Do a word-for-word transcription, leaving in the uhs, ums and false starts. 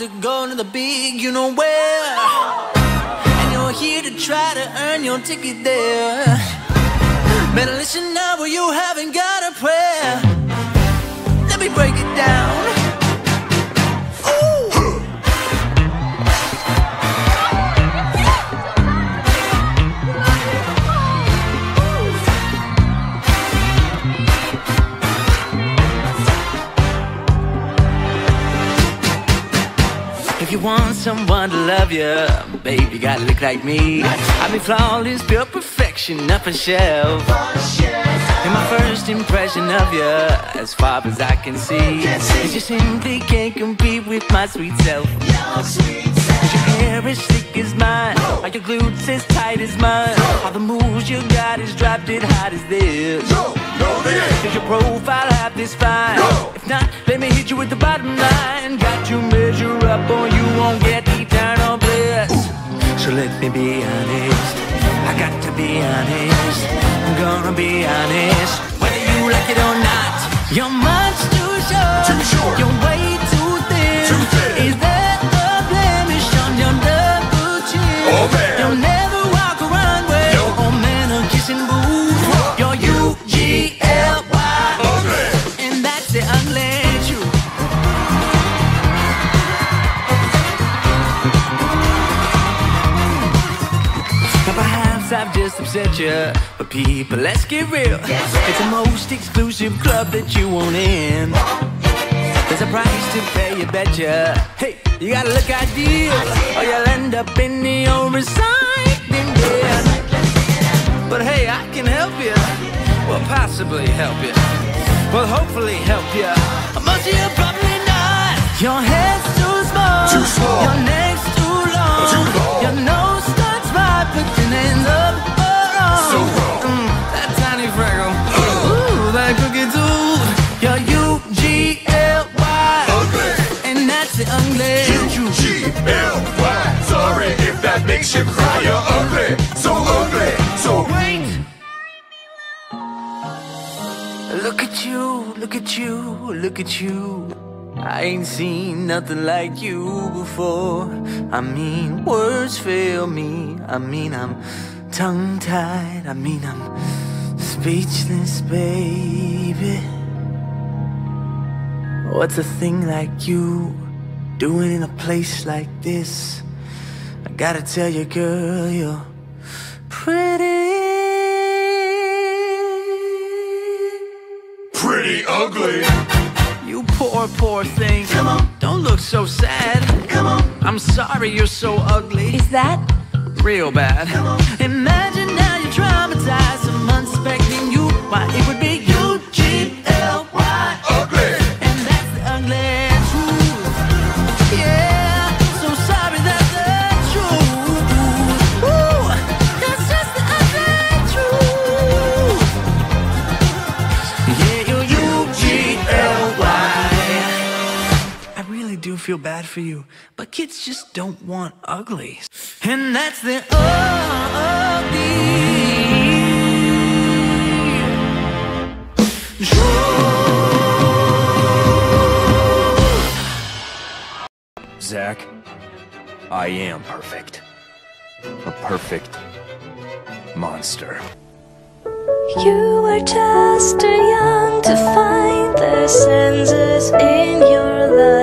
to go to the big, you know where. And you're here to try to earn your ticket there. Better listen now or you haven't got a prayer. Let me break it down. If you want someone to love you, babe, you gotta look like me. I mean flawless, pure perfection, up a shelf. And my first impression of you, as far as I can see, is you simply can't compete with my sweet self. Cause your hair is thick as mine, all your glutes as tight as mine. All the moves you got is dropped it hot as this. Does your profile have this fine? If not, let me hit you with the bottom line. Got to measure up or you won't get eternal bliss. So let me be honest, I got to be honest, I'm gonna be honest. Whether you like it or not, you're much too short, too short. You're way too thin, too thin. Is that a blemish on your double chin? Oh man, you'll never walk a runway, no. Or man or kissing booth. You're U G L Y, and that's the ugly truth. Perhaps I've just upset you, but people, let's get real. It's the most exclusive club that you want in. There's a price to pay, you betcha. Hey, you gotta look ideal, or you'll end up in the old recycling bin. But hey, I can help you, well, possibly help you, well, hopefully help you. Most of you probably not. Your head's too small, too small. Your neck's too long, too long. Your nose starts right, but your ends up wrong. So wrong. Mm, that tiny freckle, uh. Ooh, that cookie too. You're U G L Y, ugly, and that's the ugly. U G L Y. Sorry if that makes you cry. You're ugly, so ugly, so wait. Look at you, look at you, look at you. I ain't seen nothing like you before. I mean, words fail me. I mean, I'm tongue-tied. I mean, I'm speechless, baby. What's a thing like you doing in a place like this? I gotta tell you, girl, you're pretty. pretty ugly. You poor, poor thing. Come on. Don't look so sad. Come on. I'm sorry you're so ugly. Is that real bad? Come on. Imagine now you're traumatized. Someone expecting you. Why, it would be U G L Y. Ugly. And that's the ugly truth. Yeah, so sorry, that's the truth. Ooh, that's just the ugly truth. Yeah, you're U G L Y. I really do feel bad for you, but kids just don't want uglies. And that's the ugly truth. Zach, I am perfect. A perfect monster. You were just too young to find the senses in your life.